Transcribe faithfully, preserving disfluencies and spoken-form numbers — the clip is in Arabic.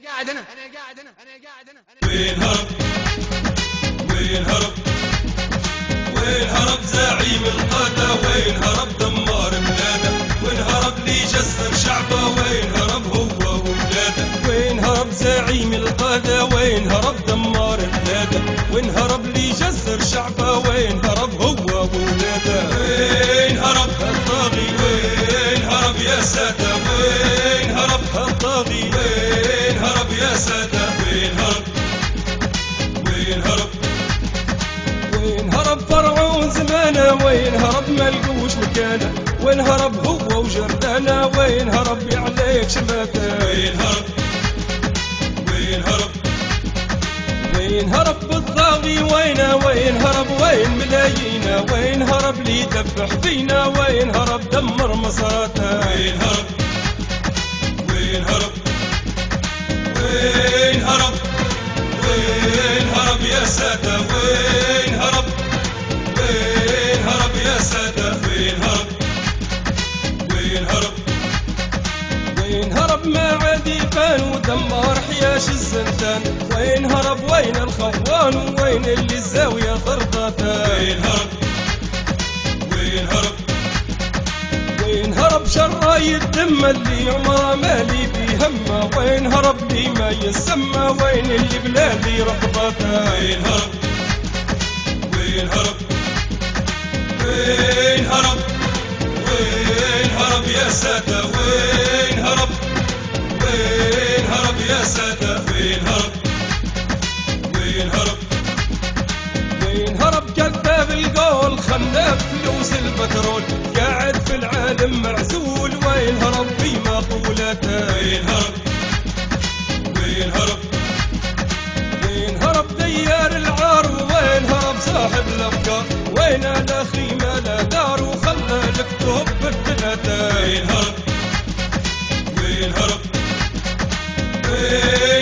قاعد انا انا قاعد انا انا قاعد انا وين هرب وين هرب وين هرب زعيم القادة، وين هرب دمار بلاده، وين هرب لي جسر شعبه، وين هرب هو وولاده، وين هرب زعيم القادة، وين هرب دمار بلاده، وين هرب لي جسر شعبه، وين هرب هو وولاده، وين هرب الطاغي، وين هرب يا سادة، وين هرب الطاغي، وين هرب يا سادة، وين هرب وين هرب وين هرب فرعون زمانه، وين هرب ملقوش مكانه، وين هرب هو وجردانه، وين هرب يعليك شماته، وين هرب وين هرب وين هرب بالطاغي، وينه وين هرب وين ملايينه، وين هرب لي يدبح فينا، وين هرب دمر مصاته، وين هرب وين هرب وين هرب وين هرب يا سادة، وين هرب وين هرب يا سادة، وين هرب وين هرب وين هرب ما عاد يبان ودمر حياش الزنتان، وين هرب وين الخوان، وين اللي الزاوية ضربته، وين هرب وين هرب وين هرب شراي الدم اللي عمره مالي بيه همه، وين هرب لي ما يسمى، وين اللي بلادي رفضته، وين هرب وين هرب وين هرب وين هرب يا سادة، وين هرب وين هرب يا سادة، وين هرب وين هرب وين هرب كذاب القول خلاف فلوس البترول، قاعد في العالم معزول، وين هرب في مقولته، وين هرب وين هرب وين هرب ديار العار، وين هرب صاحب الافكار، وين الاخي ما لا دار وخلى الكتب بالثلاثه، وين هرب وين هرب وين